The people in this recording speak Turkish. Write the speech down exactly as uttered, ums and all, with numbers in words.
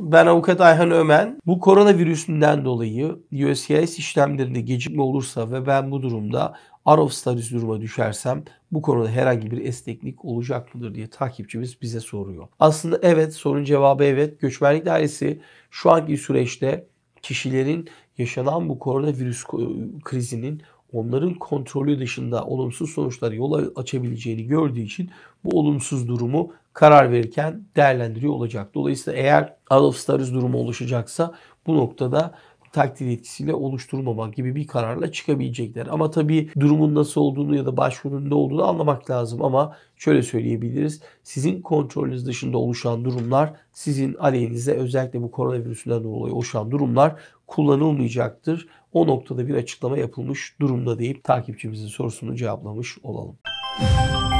Ben Avukat Ayhan Ömen. Bu koronavirüsünden dolayı U S C I S işlemlerinde gecikme olursa ve ben bu durumda out of studies duruma düşersem bu konuda herhangi bir esneklik olacak mıdır diye takipçimiz bize soruyor. Aslında evet, sorunun cevabı evet. Göçmenlik Dairesi şu anki süreçte kişilerin yaşanan bu koronavirüs krizinin onların kontrolü dışında olumsuz sonuçlara yol açabileceğini gördüğü için bu olumsuz durumu karar verirken değerlendiriyor olacak. Dolayısıyla eğer out of studies durumu oluşacaksa bu noktada takdir yetkisiyle oluşturmamak gibi bir kararla çıkabilecekler. Ama tabii durumun nasıl olduğunu ya da başvurunun ne olduğunu anlamak lazım. Ama şöyle söyleyebiliriz. Sizin kontrolünüz dışında oluşan durumlar sizin aleyhinize, özellikle bu koronavirüsünden dolayı oluşan durumlar kullanılmayacaktır. O noktada bir açıklama yapılmış durumda deyip takipçimizin sorusunu cevaplamış olalım.